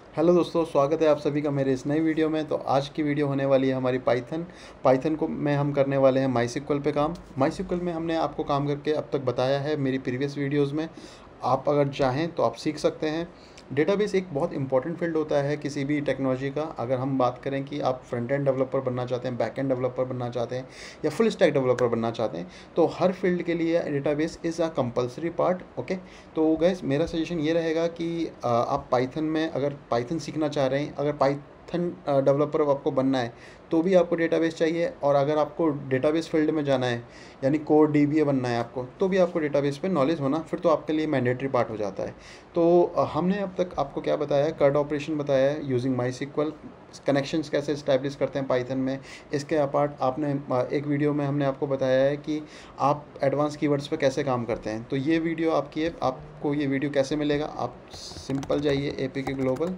Hello दोस्तों, स्वागत है आप सभी का मेरे इस नई वीडियो में। तो आज की वीडियो होने वाली है हमारी पाइथन को में हम करने वाले हैं माईसीक्वल पे काम। माईसीक्वल में हमने आपको काम करके अब तक बताया है मेरी प्रीवियस वीडियोस में। आप अगर चाहें तो आप सीख सकते हैं। डेटाबेस एक बहुत इंपॉर्टेंट फील्ड होता है किसी भी टेक्नोलॉजी का। अगर हम बात करें कि आप फ्रंट एंड डेवलपर बनना चाहते हैं, बैक एंड डेवलपर बनना चाहते हैं या फुल स्टैक डेवलपर बनना चाहते हैं, तो हर फील्ड के लिए database is a compulsory part. Okay, तो गैस मेरा सजेशन ये रहेगा कि आप पाइथन में अगर पाइथन सीखना चाह रहे हैं, अगर पाइथन डेवलपर आपको बनना है तो भी आपको डेटाबेस चाहिए। और अगर आपको डेटाबेस फील्ड में जाना है यानी कोर डीबीए बनना है आपको, तो भी आपको डेटाबेस पे नॉलेज होना फिर तो आपके लिए मैंडेटरी पार्ट हो जाता है। तो हमने अब तक आपको क्या बताया है, कर्ड ऑपरेशन बताया है यूजिंग माईसीक्वल, कनेक्शंस कैसे इस्टेब्लिश करते हैं पाइथन में। इसके अपार्ट आपने एक वीडियो में हमने आपको बताया है कि आप एडवांस कीवर्ड्स पे कैसे काम करते हैं। तो ये वीडियो आपकी है। आपको ये वीडियो कैसे मिलेगा, आप सिंपल जाइए एपीके ग्लोबल,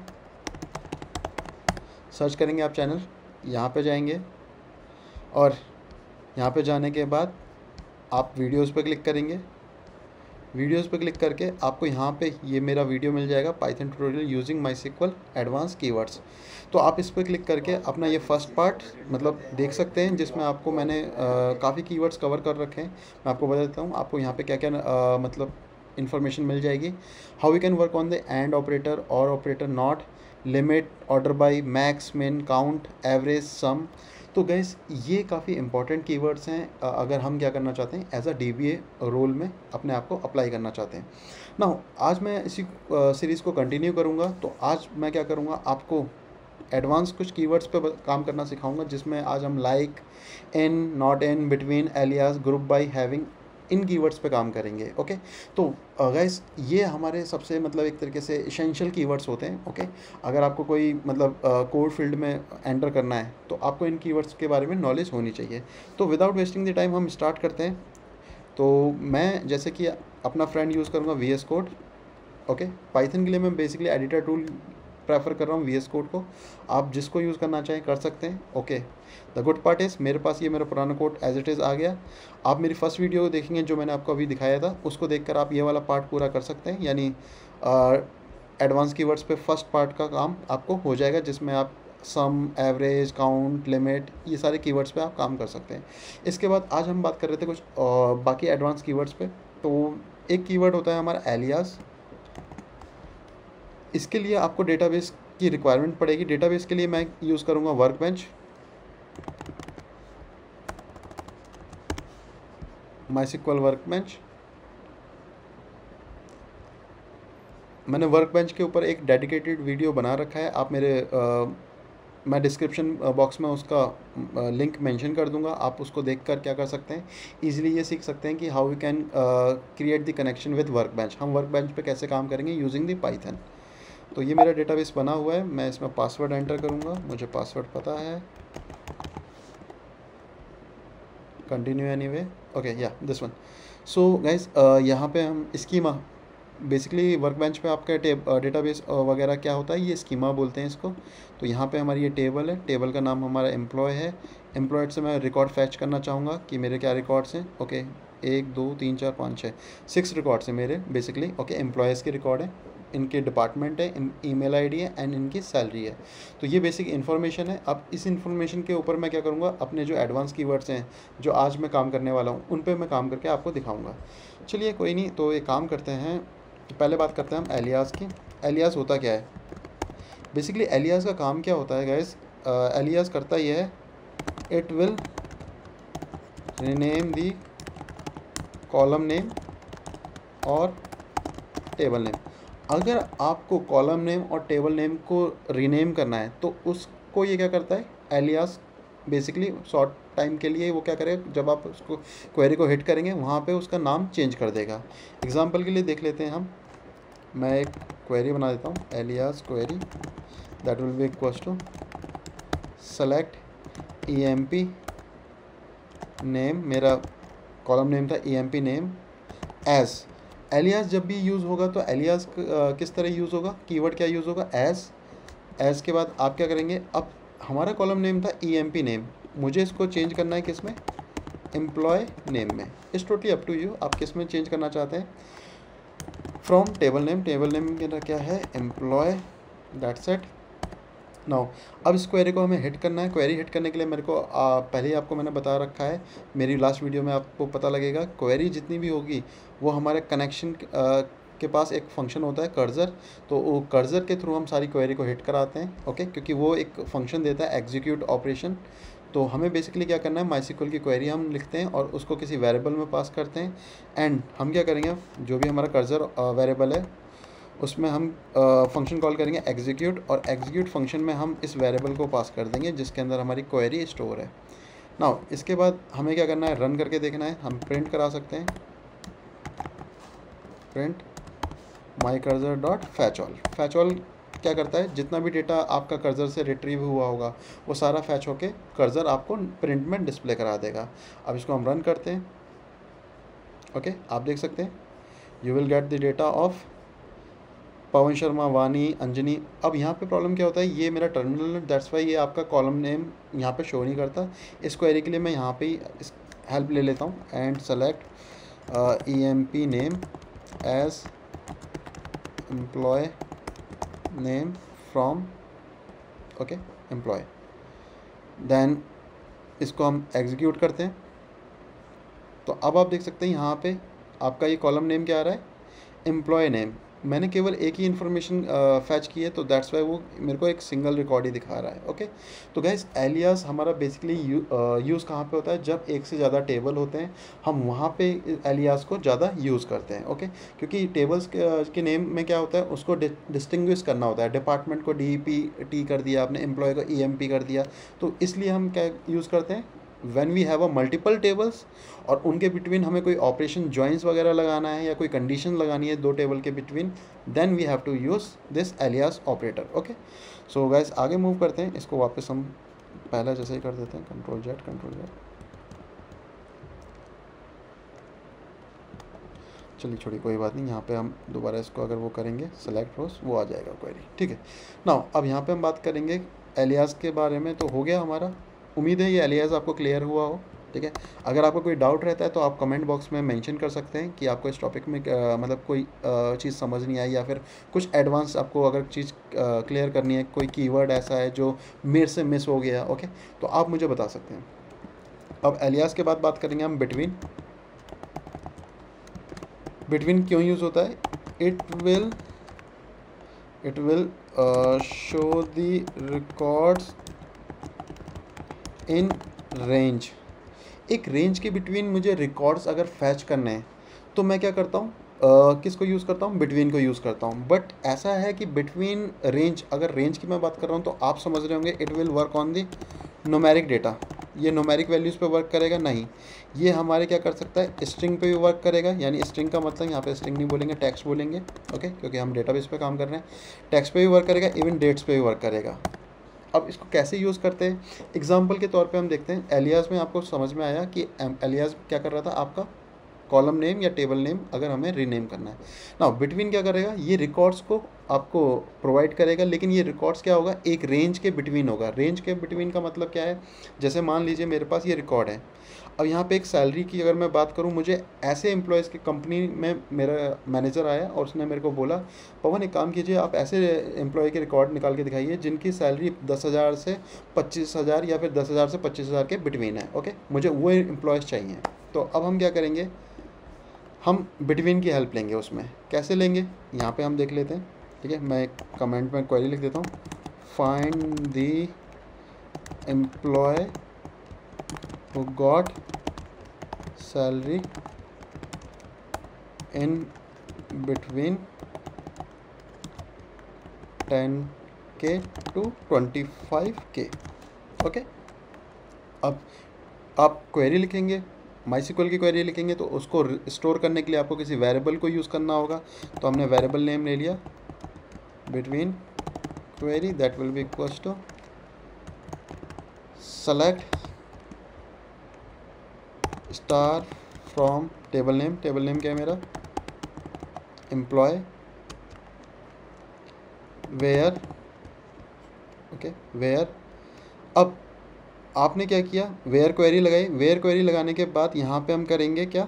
सर्च करेंगे आप चैनल, यहाँ पे जाएंगे और यहाँ पे जाने के बाद आप वीडियोस पे क्लिक करेंगे। वीडियोस पे क्लिक करके आपको यहाँ पे ये मेरा वीडियो मिल जाएगा, Python tutorial using MySQL advance keywords. तो आप इस पर क्लिक करके अपना ये फर्स्ट पार्ट मतलब देख सकते हैं, जिसमें आपको मैंने काफ़ी कीवर्ड्स कवर कर रखे हैं। मैं आपको बता देता हूँ आपको यहाँ पे क्या क्या मतलब इन्फॉर्मेशन मिल जाएगी। How we can work on the AND operator, or operator, not, limit, order by, max, min, count, average, sum. तो गैस ये काफ़ी इंपॉर्टेंट कीवर्ड्स हैं अगर हम क्या करना चाहते हैं एज अ डीबीए रोल में अपने आप को अप्लाई करना चाहते हैं ना। आज मैं इसी सीरीज़ को कंटिन्यू करूँगा। तो आज मैं क्या करूँगा, आपको एडवांस कुछ कीवर्ड्स पे काम करना सिखाऊंगा, जिसमें आज हम like, in, not in, between, alias, group by, having, इन कीवर्ड्स पे काम करेंगे। ओके, तो गाइस ये हमारे सबसे मतलब एक तरीके से इसेंशियल कीवर्ड्स होते हैं। ओके, अगर आपको कोई मतलब कोड फील्ड में एंटर करना है तो आपको इन कीवर्ड्स के बारे में नॉलेज होनी चाहिए। तो विदाउट वेस्टिंग द टाइम हम स्टार्ट करते हैं। तो मैं जैसे कि अपना फ्रेंड यूज़ करूँगा V S code. Okay, Python के लिए मैं बेसिकली एडिटर टूल प्रेफर कर रहा हूँ वी एस कोड को। आप जिसको यूज़ करना चाहें कर सकते हैं। Okay, the good part is मेरे पास ये मेरा पुराना कोड एज इट इज़ आ गया। आप मेरी फर्स्ट वीडियो देखेंगे जो मैंने आपको अभी दिखाया था, उसको देखकर आप ये वाला पार्ट पूरा कर सकते हैं। यानी एडवांस कीवर्ड्स पे फर्स्ट पार्ट का काम आपको हो जाएगा, जिसमें आप सम, एवरेज, काउंट, लिमिट, ये सारे कीवर्ड्स पे आप काम कर सकते हैं। इसके बाद आज हम बात कर रहे थे कुछ बाकी एडवांस कीवर्ड्स पे। तो एक कीवर्ड होता है हमारा एलियास। इसके लिए आपको डेटाबेस की रिक्वायरमेंट पड़ेगी। डेटाबेस के लिए मैं यूज़ करूँगा वर्कबेंच, माईसीक्वल वर्कबेंच। मैंने वर्कबेंच के ऊपर एक डेडिकेटेड वीडियो बना रखा है। आप मैं डिस्क्रिप्शन बॉक्स में उसका लिंक मेंशन कर दूंगा। आप उसको देखकर क्या कर सकते हैं, इजीली ये सीख सकते हैं कि how we can create the connection with workbench. हम वर्कबेंच पे कैसे काम करेंगे यूजिंग द पाइथन। तो ये मेरा डेटाबेस बना हुआ है। मैं इसमें पासवर्ड एंटर करूँगा, मुझे पासवर्ड पता है। Continue anyway. ओके, या दिस वन। सो गाइस यहाँ पे हम स्कीमा, बेसिकली वर्कबेंच पे आपका डेटाबेस वगैरह क्या होता है, ये स्कीमा बोलते हैं इसको। तो यहाँ पे हमारी ये टेबल है, टेबल का नाम हमारा एम्प्लॉय है। एम्प्लॉयड से मैं रिकॉर्ड फैच करना चाहूँगा कि मेरे क्या रिकॉर्ड्स हैं। ओके, 1 2 3 4 5 6 6 रिकॉर्ड्स हैं मेरे बेसिकली। ओके, एम्प्लॉयज़ के रिकॉर्ड है, इनके डिपार्टमेंट है, ईमेल आईडी है एंड इनकी सैलरी है। तो ये बेसिक इन्फॉर्मेशन है। अब इस इन्फॉर्मेशन के ऊपर मैं क्या करूँगा, अपने जो एडवांस कीवर्ड्स हैं जो आज मैं काम करने वाला हूँ, उन पे मैं काम करके आपको दिखाऊँगा। चलिए कोई नहीं, तो एक काम करते हैं, पहले बात करते हैं हम एलियास की। एलियास होता क्या है, बेसिकली एलियास का काम क्या होता है गाइस। एलियास करता ये है, it will rename the column name और टेबल नेम। अगर आपको कॉलम नेम और टेबल नेम को रीनेम करना है तो उसको ये क्या करता है, एलियास बेसिकली शॉर्ट टाइम के लिए वो क्या करेगा, जब आप उसको क्वेरी को हिट करेंगे वहाँ पे उसका नाम चेंज कर देगा। एग्जांपल के लिए देख लेते हैं हम। मैं एक क्वेरी बना देता हूँ, alias query that will be equals to select EMP name. मेरा कॉलम नेम था ईएमपी नेम एज। एलियास जब भी यूज़ होगा तो एलियास किस तरह यूज़ होगा, कीवर्ड क्या यूज़ होगा, एज के बाद आप क्या करेंगे, अब हमारा कॉलम नेम था ईएमपी नेम, मुझे इसको चेंज करना है किस में, एम्प्लॉय नेम में। It's totally up to you, आप किस में चेंज करना चाहते हैं। From table name, table name मेरा क्या है, एम्प्लॉय दैट्स इट। नाउ अब इस क्वेरी को हमें हिट करना है। क्वेरी हिट करने के लिए मेरे को पहले ही आपको मैंने बता रखा है, मेरी लास्ट वीडियो में आपको पता लगेगा। क्वेरी जितनी भी होगी वो हमारे कनेक्शन के पास एक फंक्शन होता है कर्सर, तो वो कर्सर के थ्रू हम सारी क्वेरी को हिट कराते हैं। ओके, क्योंकि वो एक फंक्शन देता है एग्जीक्यूट ऑपरेशन। तो हमें बेसिकली क्या करना है, माइस्क्ल की क्वेरी हम लिखते हैं और उसको किसी वेरिएबल में पास करते हैं। एंड हम क्या करेंगे, जो भी हमारा कर्सर वेरिएबल है उसमें हम फंक्शन कॉल करेंगे एग्जीक्यूट, और एग्जीक्यूट फंक्शन में हम इस वेरिएबल को पास कर देंगे जिसके अंदर हमारी क्वेरी स्टोर है। नाउ इसके बाद हमें क्या करना है, रन करके देखना है। हम प्रिंट करा सकते हैं, print my cursor dot fetch all. Fetch all क्या करता है, जितना भी डेटा आपका कर्सर से रिट्रीव हुआ होगा वो सारा फैच होके कर्सर आपको प्रिंट में डिस्प्ले करा देगा। अब इसको हम रन करते हैं। ओके, आप देख सकते हैं you will get the data of Pawan Sharma, Vani, Anjani. अब यहाँ पे प्रॉब्लम क्या होता है, ये मेरा टर्मिनल है, दैट्स वाई ये आपका कॉलम नेम यहाँ पे शो नहीं करता। इस क्वेरी के लिए मैं यहाँ पे ही इस हेल्प ले लेता हूँ and select EMP name as employee name from, okay, employee. Then इसको हम एग्जीक्यूट करते हैं। तो अब आप देख सकते हैं यहाँ पे आपका ये कॉलम नेम क्या आ रहा है, एम्प्लॉय नेम। मैंने केवल एक ही इन्फॉर्मेशन फैच की है, तो दैट्स वाई वो मेरे को एक सिंगल रिकॉर्ड ही दिखा रहा है। ओके, तो गाइस एलियास हमारा बेसिकली यूज़ कहाँ पे होता है, जब एक से ज़्यादा टेबल होते हैं हम वहाँ पे एलियास को ज़्यादा यूज़ करते हैं। ओके, क्योंकि टेबल्स के नेम में क्या होता है, उसको डिस्टिंग्विश करना होता है। डिपार्टमेंट को DEP कर दिया आपने, एम्प्लॉय को EMP कर दिया, तो इसलिए हम क्या यूज़ करते हैं, when we have a multiple tables और उनके बिटवीन हमें कोई ऑपरेशन जॉइंस वगैरह लगाना है या कोई कंडीशन लगानी है दो टेबल के between, then we have to use this alias operator. Okay, so guys आगे मूव करते हैं। इसको वापस हम पहला जैसे ही कर देते हैं, कंट्रोल जेड। चलिए छोड़िए, कोई बात नहीं। यहाँ पे हम दोबारा इसको अगर वो करेंगे सेलेक्ट रोज, वो आ जाएगा क्वेरी। ठीक है, नाउ अब यहाँ पे हम बात करेंगे एलियास के बारे में। तो हो गया हमारा, उम्मीद है ये एलियास आपको क्लियर हुआ हो। ठीक है, अगर आपको कोई डाउट रहता है तो आप कमेंट बॉक्स में मेंशन कर सकते हैं कि आपको इस टॉपिक में मतलब कोई चीज़ समझ नहीं आई, या फिर कुछ एडवांस आपको अगर चीज़ क्लियर करनी है, कोई कीवर्ड ऐसा है जो मेरे से मिस हो गया। ओके, तो आप मुझे बता सकते हैं। अब एलियास के बाद बात करेंगे हम बिटवीन। बिटवीन क्यों यूज़ होता है, it will show the records in range. एक रेंज के बिटवीन मुझे रिकॉर्ड्स अगर फैच करने हैं तो मैं क्या करता हूँ, किसको यूज़ करता हूँ, बिटवीन को यूज़ करता हूँ। बट ऐसा है कि बिटवीन रेंज, अगर रेंज की मैं बात कर रहा हूँ तो आप समझ रहे होंगे it will work on the numeric data. ये न्यूमेरिक वैल्यूज़ पे वर्क करेगा नहीं, ये हमारे क्या कर सकता है, स्ट्रिंग पे भी वर्क करेगा। यानी स्ट्रिंग का मतलब यहाँ पे स्ट्रिंग नहीं बोलेंगे, टेक्स्ट बोलेंगे। ओके, क्योंकि हम डेटाबेस पे काम कर रहे हैं। टेक्स्ट पे भी वर्क करेगा, इवन डेट्स पे भी वर्क करेगा। अब इसको कैसे यूज़ करते हैं, एग्जाम्पल के तौर पे हम देखते हैं। एलियास में आपको समझ में आया कि एलियास क्या कर रहा था, आपका कॉलम नेम या टेबल नेम अगर हमें रीनेम करना है। ना बिटवीन क्या करेगा, ये रिकॉर्ड्स को आपको प्रोवाइड करेगा, लेकिन ये रिकॉर्ड्स क्या होगा, एक रेंज के बिटवीन होगा। रेंज के बिटवीन का मतलब क्या है, जैसे मान लीजिए मेरे पास ये रिकॉर्ड है। अब यहाँ पे एक सैलरी की अगर मैं बात करूँ, मुझे ऐसे एम्प्लॉयज़ की कंपनी में मेरा मैनेजर आया और उसने मेरे को बोला, पवन एक काम कीजिए, आप ऐसे एम्प्लॉय के रिकॉर्ड निकाल के दिखाइए जिनकी सैलरी 10,000 से 25,000 या फिर 10,000 से 25,000 के बिटवीन है। ओके, मुझे वो एम्प्लॉयज़ चाहिए। तो अब हम क्या करेंगे, हम बिटवीन की हेल्प लेंगे। उसमें कैसे लेंगे, यहाँ पे हम देख लेते हैं। ठीक है, मैं कमेंट में क्वेरी लिख देता हूँ, find the employee who got salary in between 10K to 25K। Okay, अब आप क्वेरी लिखेंगे, माइस्क्ल की क्वेरी लिखेंगे, तो उसको स्टोर करने के लिए आपको किसी वेरिएबल को यूज़ करना होगा। तो हमने वेरिएबल नेम ले लिया, between query, that will be equals to select star from table name. Table name क्या है मेरा, एम्प्लॉय, वेयर। Okay, where. अब आपने क्या किया, वेयर क्वेरी लगाई। वेयर क्वेरी लगाने के बाद यहाँ पे हम करेंगे क्या,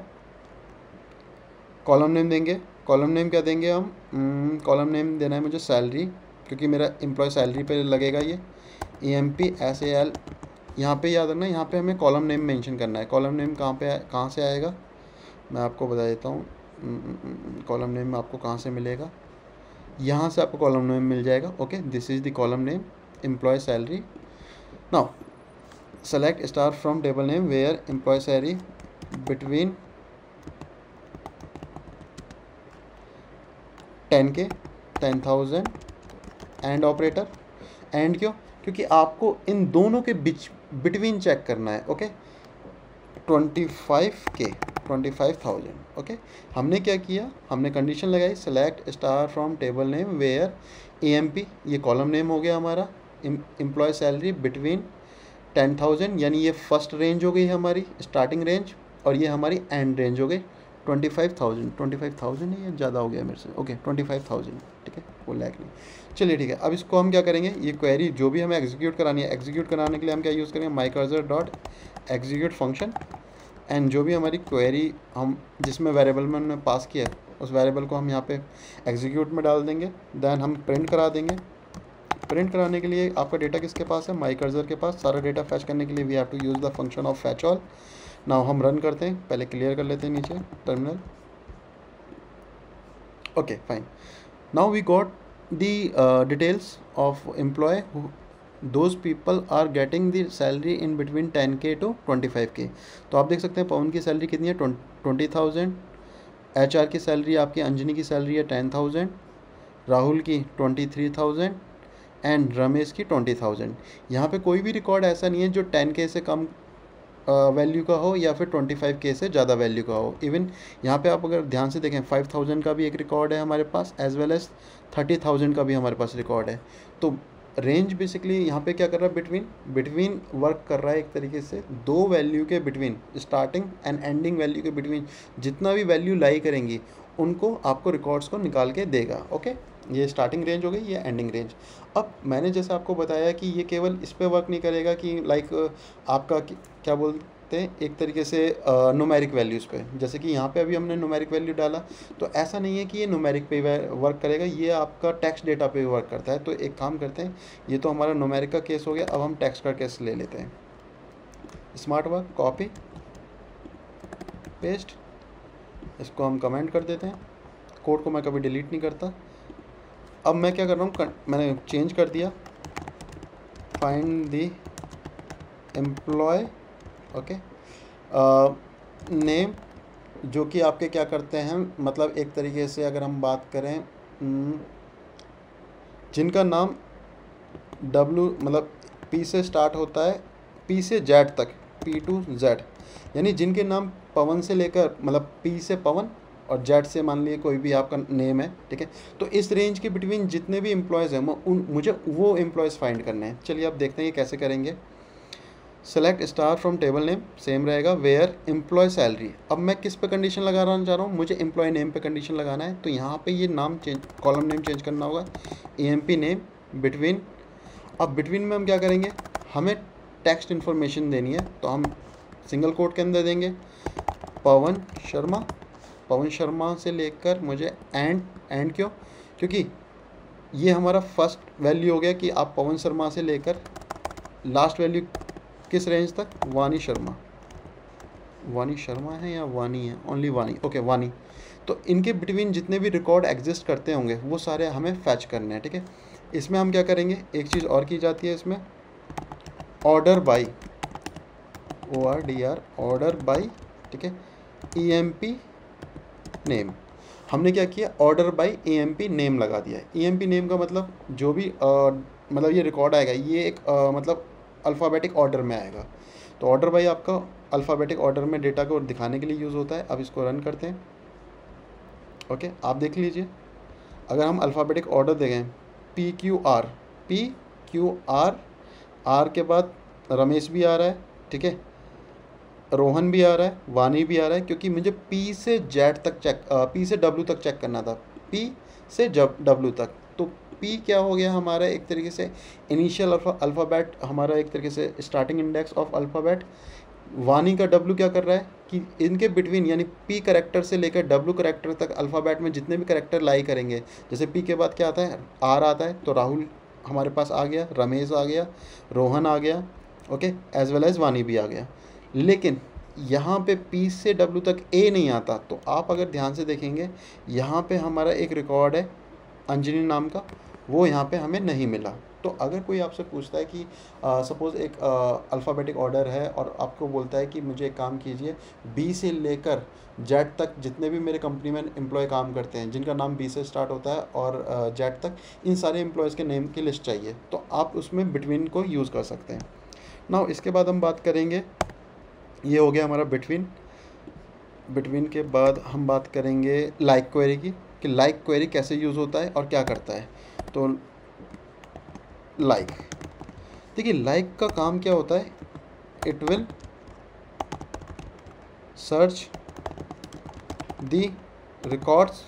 कॉलम नेम देंगे। कॉलम नेम क्या देंगे हम, कॉलम नेम देना है मुझे सैलरी, क्योंकि मेरा एम्प्लॉय सैलरी पे लगेगा ये EMP SAL। यहाँ पे याद रखना, यहाँ पे हमें कॉलम नेम मेंशन करना है। कॉलम नेम कहाँ से आएगा मैं आपको बता देता हूँ। कॉलम नेम आपको कहाँ से मिलेगा, यहाँ से आपको कॉलम नेम मिल जाएगा। Okay, this is the column name employee salary. Now select star from table name where employee salary between 10K 10,000 and operator. And क्यों? क्योंकि आपको इन दोनों के बीच बिटवीन चेक करना है। Okay, 25K 25,000। ओके, हमने क्या किया, हमने कंडीशन लगाई select star from table name where EMP, ये कॉलम नेम हो गया हमारा, एम्प्लॉय सैलरी बिटवीन 10,000, यानी ये फर्स्ट रेंज हो गई हमारी स्टार्टिंग रेंज, और ये हमारी एंड रेंज हो गई 25,000। 25,000 नहीं, ये ज़्यादा हो गया मेरे से। ओके 25,000, ठीक है, वो लैक नहीं। चलिए ठीक है, अब इसको हम क्या करेंगे, ये क्वेरी जो भी हमें एग्जीक्यूट करानी है, एग्जीक्यूट कराने के लिए हम क्या यूज़ करेंगे, mycursor.execute फंक्शन। एंड जो भी हमारी क्वेरी हम जिसमें वेरिएबल में हमने पास किया है उस वेरिएबल को हम यहाँ पे एग्जीक्यूट में डाल देंगे। देन हम प्रिंट करा देंगे। प्रिंट कराने के लिए आपका डेटा किसके पास है, mycursor के पास। सारा डेटा फैच करने के लिए we have to use the function of fetch all. Now हम रन करते हैं, पहले क्लियर कर लेते हैं नीचे terminal. Okay fine, now we got the details of employee, those people are getting the salary in between 10K to 25K। तो आप देख सकते हैं पवन की सैलरी कितनी है, 20,000। HR की सैलरी, आपकी अंजनी की सैलरी है 10,000, राहुल की 23,000 एंड रमेश की 20,000। यहाँ पे कोई भी रिकॉर्ड ऐसा नहीं है जो 10K से कम वैल्यू का हो या फिर 25K से ज़्यादा वैल्यू का हो। इवन यहाँ पे आप अगर ध्यान से देखें 5,000 का भी एक रिकॉर्ड है हमारे पास, एज वेल एज 30,000 का भी हमारे पास रिकॉर्ड है। तो रेंज बेसिकली यहाँ पे क्या कर रहा है, बिटवीन वर्क कर रहा है एक तरीके से, दो वैल्यू के between, starting and ending value के बिटवीन जितना भी वैल्यू लाई करेंगी उनको आपको रिकॉर्ड्स को निकाल के देगा। ओके, ये स्टार्टिंग रेंज हो गई, ये एंडिंग रेंज। अब मैंने जैसे आपको बताया कि ये केवल इस पे वर्क नहीं करेगा कि लाइक आपका क्या बोलते हैं एक तरीके से न्यूमेरिक वैल्यूज़ पे, जैसे कि यहाँ पे अभी हमने न्यूमेरिक वैल्यू डाला, तो ऐसा नहीं है कि ये न्यूमेरिक पे वर्क करेगा, ये आपका टेक्स्ट डेटा पे वर्क करता है। तो एक काम करते हैं, ये तो हमारा न्यूमेरिक का केस हो गया, अब हम टेक्स्ट का केस ले लेते हैं। स्मार्ट वर्क, कॉपी पेस्ट, इसको हम कमेंट कर देते हैं। कोड को मैं कभी डिलीट नहीं करता। अब मैं क्या कर रहा हूँ, मैंने चेंज कर दिया, find the employee. Okay, name, जो कि आपके क्या करते हैं, मतलब एक तरीके से अगर हम बात करें जिनका नाम W मतलब P से स्टार्ट होता है, P से Z तक, P to Z, यानी जिनके नाम पवन से लेकर मतलब P से पवन और Z से मान लीजिए कोई भी आपका नेम है, ठीक है। तो इस रेंज के बिटवीन जितने भी एम्प्लॉयज़ हैं मुझे वो एम्प्लॉयज़ फाइंड करने हैं। चलिए अब देखते हैं ये कैसे करेंगे। Select star from table name, same रहेगा, वेयर एम्प्लॉय सैलरी। अब मैं किस पे कंडीशन लगाना चाह रहा हूँ, मुझे एम्प्लॉय नेम पे कंडीशन लगाना है। तो यहाँ पे ये नाम चेंज, कॉलम नेम चेंज करना होगा, EMP नेम बिटवीन। अब बिटवीन में हम क्या करेंगे, हमें टेक्स्ट इन्फॉर्मेशन देनी है, तो हम सिंगल कोट के अंदर देंगे पवन शर्मा। पवन शर्मा से लेकर मुझे एंड क्यों, क्योंकि ये हमारा फर्स्ट वैल्यू हो गया कि आप पवन शर्मा से लेकर लास्ट वैल्यू किस रेंज तक, वानी शर्मा। वानी शर्मा है या वानी है, ओनली वानी, ओके वानी। तो इनके बिटवीन जितने भी रिकॉर्ड एग्जिस्ट करते होंगे वो सारे हमें फैच करने हैं, ठीक है। इसमें हम क्या करेंगे, एक चीज़ और की जाती है इसमें, order by, ORDR, order by, ठीक है, EMP नेम। हमने क्या किया, ऑर्डर बाई EMP नेम लगा दिया है। EMP नेम का मतलब जो भी मतलब ये रिकॉर्ड आएगा ये एक मतलब अल्फ़ाबेटिक ऑर्डर में आएगा। तो ऑर्डर बाई आपका अल्फ़ाबेटिक ऑर्डर में डेटा को दिखाने के लिए यूज़ होता है। अब इसको रन करते हैं। ओके, आप देख लीजिए, अगर हम अल्फ़ाबेटिक ऑर्डर देखें PQR, R के बाद रमेश भी आ रहा है, ठीक है, रोहन भी आ रहा है, वानी भी आ रहा है, क्योंकि मुझे P से Z तक P से W तक चेक करना था, P से W तक। तो P क्या हो गया हमारा, एक तरीके से इनिशियल अल्फ़ाबेट, हमारा एक तरीके से स्टार्टिंग इंडेक्स ऑफ अल्फ़ाबेट। वानी का डब्ल्यू क्या कर रहा है कि इनके बिटवीन यानी पी करेक्टर से लेकर डब्ल्यू करेक्टर तक अल्फ़ाबेट में जितने भी करेक्टर लाई करेंगे, जैसे पी के बाद क्या आता है, आर आता है, तो राहुल हमारे पास आ गया, रमेश आ गया, रोहन आ गया, ओके, एज वेल एज वानी भी आ गया। लेकिन यहाँ पे पी से डब्ल्यू तक ए नहीं आता। तो आप अगर ध्यान से देखेंगे यहाँ पे हमारा एक रिकॉर्ड है अंजनी नाम का, वो यहाँ पे हमें नहीं मिला। तो अगर कोई आपसे पूछता है कि सपोज़ एक अल्फ़ाबेटिक ऑर्डर है और आपको बोलता है कि मुझे एक काम कीजिए, बी से लेकर जेड तक जितने भी मेरे कंपनी में एम्प्लॉय काम करते हैं जिनका नाम बी से स्टार्ट होता है और जेड तक, इन सारे एम्प्लॉयज़ के नेम की लिस्ट चाहिए, तो आप उसमें बिटवीन को यूज़ कर सकते हैं। नाउ इसके बाद हम बात करेंगे, ये हो गया हमारा बिटवीन। बिटवीन के बाद हम बात करेंगे लाइक क्वेरी की, कि लाइक क्वेरी कैसे यूज़ होता है और क्या करता है। तो लाइक, देखिए लाइक का काम क्या होता है, it will search the records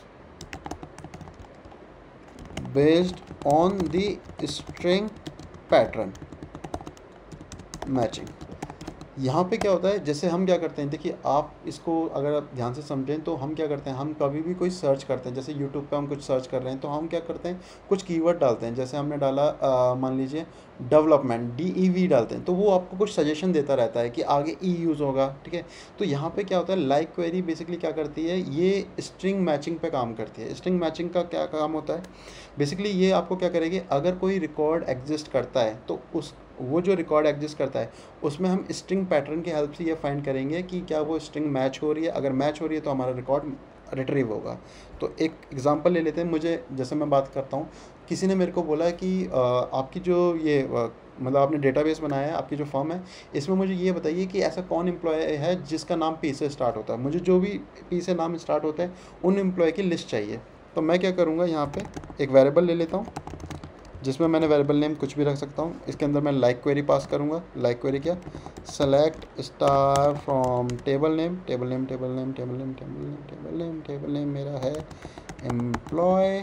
based on the string pattern matching. यहाँ पे क्या होता है, जैसे हम क्या करते हैं, देखिए आप इसको अगर आप ध्यान से समझें तो हम क्या करते हैं, हम कभी भी कोई सर्च करते हैं, जैसे यूट्यूब पे हम कुछ सर्च कर रहे हैं तो हम क्या करते हैं, कुछ कीवर्ड डालते हैं। जैसे हमने डाला मान लीजिए डेवलपमेंट, DEV डालते हैं, तो वो आपको कुछ सजेशन देता रहता है कि आगे ई यूज़ होगा, ठीक है। तो यहाँ पे क्या होता है, लाइक क्वेरी बेसिकली क्या करती है, ये स्ट्रिंग मैचिंग पे काम करती है। स्ट्रिंग मैचिंग का क्या काम होता है, बेसिकली ये आपको क्या करेगी, अगर कोई रिकॉर्ड एग्जिस्ट करता है तो वो जो रिकॉर्ड एग्जिस्ट करता है उसमें हम स्ट्रिंग पैटर्न की हेल्प से ये फाइंड करेंगे कि क्या वो स्ट्रिंग मैच हो रही है। अगर मैच हो रही है तो हमारा रिकॉर्ड रिट्रीव होगा। तो एक एग्जांपल ले लेते हैं, मुझे जैसे मैं बात करता हूँ, किसी ने मेरे को बोला कि आपकी जो ये मतलब आपने डेटाबेस बनाया है, आपकी जो फर्म है, इसमें मुझे ये बताइए कि ऐसा कौन एम्प्लॉय है जिसका नाम पी से स्टार्ट होता है। मुझे जो भी पी से नाम स्टार्ट होता है उन एम्प्लॉय की लिस्ट चाहिए। तो मैं क्या करूँगा, यहाँ पर एक वेरिएबल ले लेता हूँ जिसमें मैंने वेरिएबल नेम कुछ भी रख सकता हूँ। इसके अंदर मैं लाइक क्वेरी पास करूँगा। लाइक क्वेरी क्या, select star from table name, table name table name table name table name table name table name मेरा है employee,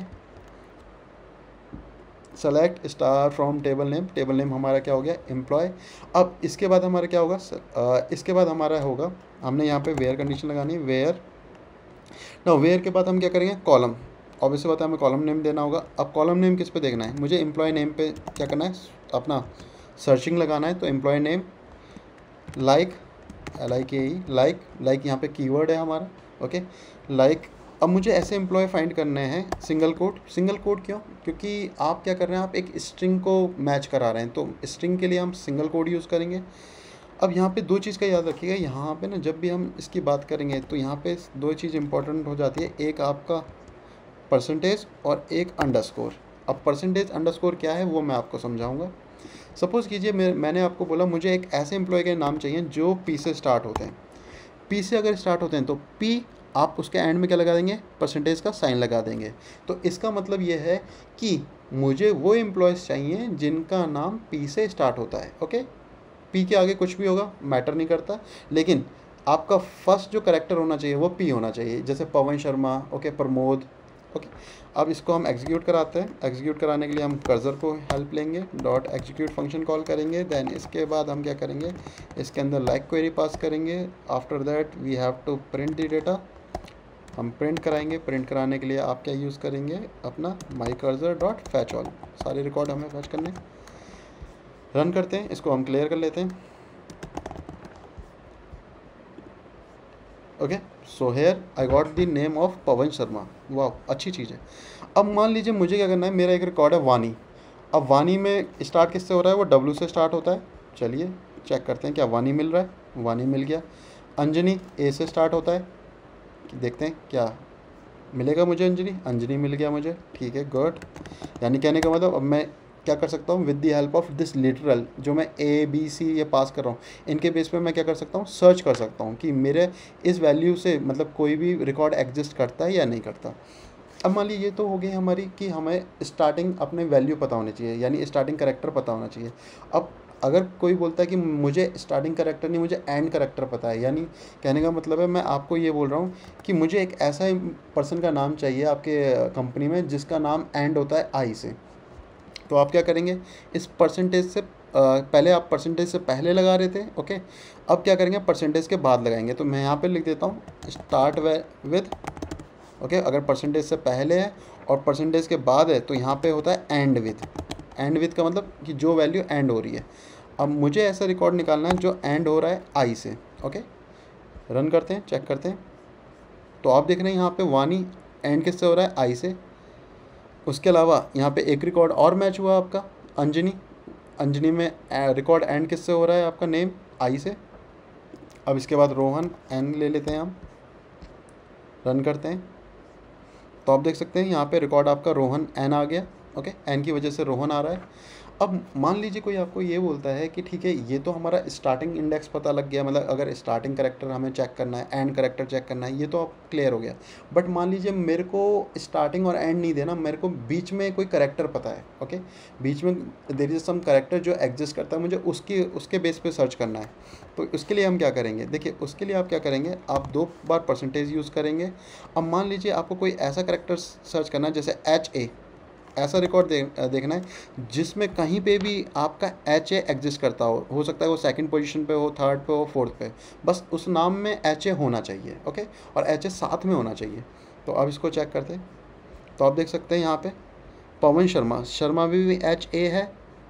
select star from table name, table name हमारा क्या हो गया, एम्प्लॉय। अब इसके बाद हमारा क्या होगा, इसके बाद हमारा होगा, हमने यहाँ पे वेयर कंडीशन लगानी है, वेयर ना, वेयर के बाद हम क्या करेंगे, कॉलम। ऑब्वियसली बात है हमें कॉलम नेम देना होगा। अब कॉलम नेम किस पे देखना है, मुझे एम्प्लॉय नेम पे क्या करना है, अपना सर्चिंग लगाना है। तो employee name like, LIKE like, like यहाँ पे कीवर्ड है हमारा, ओके लाइक। अब मुझे ऐसे एम्प्लॉय फाइंड करने हैं सिंगल कोट। सिंगल कोट क्यों, क्योंकि आप क्या कर रहे हैं, आप एक स्ट्रिंग को मैच करा रहे हैं, तो स्ट्रिंग के लिए हम सिंगल कोड यूज़ करेंगे। अब यहाँ पे दो चीज़ का याद रखिएगा, यहाँ पे ना जब भी हम इसकी बात करेंगे तो यहाँ पे दो चीज़ इंपॉर्टेंट हो जाती है, एक आपका परसेंटेज और एक अंडरस्कोर। अब परसेंटेज अंडरस्कोर क्या है वो मैं आपको समझाऊंगा। सपोज़ कीजिए मैंने आपको बोला मुझे एक ऐसे एम्प्लॉय के नाम चाहिए जो पी से स्टार्ट होते हैं। पी से अगर स्टार्ट होते हैं तो पी, आप उसके एंड में क्या लगा देंगे, परसेंटेज का साइन लगा देंगे। तो इसका मतलब ये है कि मुझे वो एम्प्लॉयज़ चाहिए जिनका नाम पी से स्टार्ट होता है, ओके। पी के आगे कुछ भी होगा मैटर नहीं करता, लेकिन आपका फर्स्ट जो करेक्टर होना चाहिए वो पी होना चाहिए। जैसे पवन शर्मा, ओके, प्रमोद, ओके। अब इसको हम एग्जीक्यूट कराते हैं। एग्जीक्यूट कराने के लिए हम कर्सर को हेल्प लेंगे, डॉट एग्जीक्यूट फंक्शन कॉल करेंगे। देन इसके बाद हम क्या करेंगे, इसके अंदर लाइक क्वेरी पास करेंगे। After that we have to print the data, हम प्रिंट कराएंगे। प्रिंट कराने के लिए आप क्या यूज़ करेंगे, अपना my cursor dot fetch all, सारे रिकॉर्ड हमें फैच करने। रन करते हैं, इसको हम क्लियर कर लेते हैं, okay. So here I got the name of Pawan Sharma, वाह अच्छी चीज़ है। अब मान लीजिए मुझे क्या करना है, मेरा एक रिकॉर्ड है वानी। अब वानी में स्टार्ट किससे हो रहा है, वो डब्ल्यू से स्टार्ट होता है। चलिए चेक करते हैं क्या वानी मिल रहा है, वानी मिल गया। अंजनी ए से स्टार्ट होता है, देखते हैं क्या मिलेगा मुझे, अंजनी, अंजनी मिल गया मुझे, ठीक है, गुड। यानी कहने का मतलब अब मैं क्या कर सकता हूँ, with the help of this literal जो मैं ABC ये पास कर रहा हूँ, इनके बेस पे मैं क्या कर सकता हूँ, सर्च कर सकता हूँ कि मेरे इस वैल्यू से मतलब कोई भी रिकॉर्ड एग्जिस्ट करता है या नहीं करता। अब मान लीजिए ये तो हो गई हमारी कि हमें स्टार्टिंग अपने वैल्यू पता होनी चाहिए, यानी स्टार्टिंग करेक्टर पता होना चाहिए। अब अगर कोई बोलता है कि मुझे स्टार्टिंग करेक्टर नहीं, मुझे एंड करेक्टर पता है, यानी कहने का मतलब है मैं आपको ये बोल रहा हूँ कि मुझे एक ऐसा पर्सन का नाम चाहिए आपके कंपनी में जिसका नाम एंड होता है आई से। तो आप क्या करेंगे, इस परसेंटेज से पहले आप परसेंटेज से पहले लगा रहे थे, ओके, अब क्या करेंगे, परसेंटेज के बाद लगाएंगे। तो मैं यहाँ पे लिख देता हूँ स्टार्ट विद, ओके। अगर परसेंटेज से पहले है और परसेंटेज के बाद है तो यहाँ पे होता है एंड विद। एंड विद का मतलब कि जो वैल्यू एंड हो रही है। अब मुझे ऐसा रिकॉर्ड निकालना है जो एंड हो रहा है आई से, ओके। रन करते हैं, चेक करते हैं, तो आप देख रहे हैं यहाँ पे वानी एंड किससे हो रहा है, आई से। उसके अलावा यहाँ पे एक रिकॉर्ड और मैच हुआ आपका अंजनी। अंजनी में रिकॉर्ड एंड किससे हो रहा है आपका, नेम, आई से। अब इसके बाद रोहन एन ले लेते हैं हम, रन करते हैं, तो आप देख सकते हैं यहाँ पे रिकॉर्ड आपका रोहन एन आ गया, ओके। एन की वजह से रोहन आ रहा है। अब मान लीजिए कोई आपको ये बोलता है कि ठीक है ये तो हमारा स्टार्टिंग इंडेक्स पता लग गया, मतलब अगर स्टार्टिंग करेक्टर हमें चेक करना है, एंड करेक्टर चेक करना है, ये तो आप क्लियर हो गया। बट मान लीजिए मेरे को स्टार्टिंग और एंड नहीं देना, मेरे को बीच में कोई करेक्टर पता है, ओके। बीच में देयर इज सम करेक्टर जो एग्जिस्ट करता है, मुझे उसके बेस पे सर्च करना है। तो उसके लिए हम क्या करेंगे, देखिए उसके लिए आप क्या करेंगे, आप 2 बार परसेंटेज यूज़ करेंगे। अब मान लीजिए आपको कोई ऐसा करेक्टर सर्च करना है जैसे HA, ऐसा रिकॉर्ड देखना है जिसमें कहीं पे भी आपका HA एग्जिस्ट करता हो सकता है वो सेकंड पोजीशन पे हो, थर्ड पे हो, फोर्थ पे, बस उस नाम में HA होना चाहिए, ओके। और HA साथ में होना चाहिए। तो अब इसको चेक करते हैं, तो आप देख सकते हैं यहाँ पे पवन शर्मा, शर्मा में भी HA है,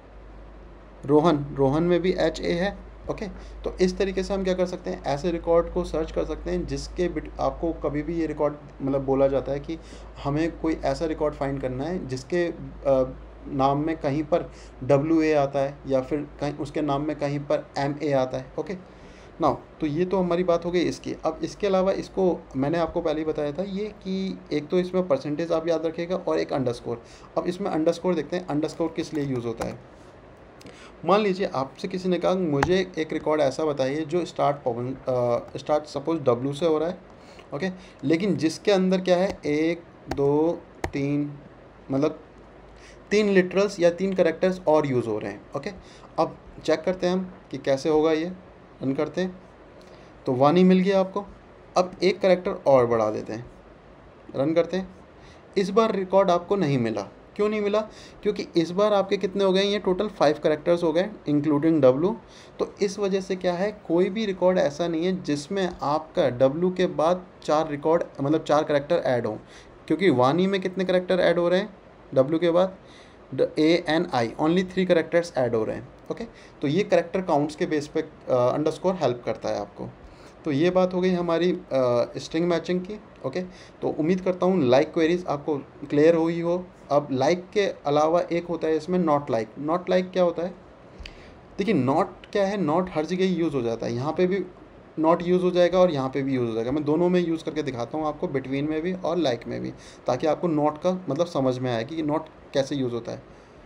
रोहन में भी HA है, ओके। तो इस तरीके से हम क्या कर सकते हैं, ऐसे रिकॉर्ड को सर्च कर सकते हैं जिसके आपको कभी भी ये रिकॉर्ड मतलब बोला जाता है कि हमें कोई ऐसा रिकॉर्ड फाइंड करना है जिसके नाम में कहीं पर WA आता है या फिर कहीं उसके नाम में कहीं पर MA आता है, ओके ना। तो ये तो हमारी बात हो गई इसकी। अब इसके अलावा इसको मैंने आपको पहले ही बताया था ये कि एक तो इसमें परसेंटेज आप याद रखिएगा और एक अंडरस्कोर। अब इसमें अंडरस्कोर देखते हैं, अंडरस्कोर किस लिए यूज़ होता है। मान लीजिए आपसे किसी ने कहा मुझे एक रिकॉर्ड ऐसा बताइए जो स्टार्ट सपोज W से हो रहा है, ओके, लेकिन जिसके अंदर क्या है 1 2 3 मतलब 3 लिटरल्स या 3 करेक्टर्स और यूज़ हो रहे हैं, ओके। अब चेक करते हैं हम कि कैसे होगा ये, रन करते हैं, तो वानी मिल गया आपको। अब एक करेक्टर और बढ़ा देते हैं, रन करते हैं। इस बार रिकॉर्ड आपको नहीं मिला, क्यों नहीं मिला, क्योंकि इस बार आपके कितने हो गए, ये टोटल 5 करेक्टर्स हो गए इंक्लूडिंग W। तो इस वजह से क्या है, कोई भी रिकॉर्ड ऐसा नहीं है जिसमें आपका W के बाद 4 रिकॉर्ड मतलब 4 करेक्टर ऐड हों, क्योंकि वानी में कितने करेक्टर ऐड हो रहे हैं W के बाद, ANI ओनली 3 करेक्टर्स ऐड हो रहे हैं, ओके। तो ये करेक्टर काउंट्स के बेस पे अंडरस्कोर हेल्प करता है आपको। तो ये बात हो गई हमारी स्ट्रिंग मैचिंग की, ओके। तो उम्मीद करता हूँ लाइक क्वेरीज आपको क्लियर हुई हो। अब लाइक के अलावा एक होता है इसमें नॉट लाइक। नॉट लाइक क्या होता है, देखिए नॉट क्या है, नॉट हर जगह यूज़ हो जाता है, यहाँ पे भी नॉट यूज़ हो जाएगा और यहाँ पे भी यूज़ हो जाएगा। मैं दोनों में यूज़ करके दिखाता हूँ आपको, बिटवीन में भी और लाइक में भी, ताकि आपको नॉट का मतलब समझ में आए कि नॉट कैसे यूज़ होता है।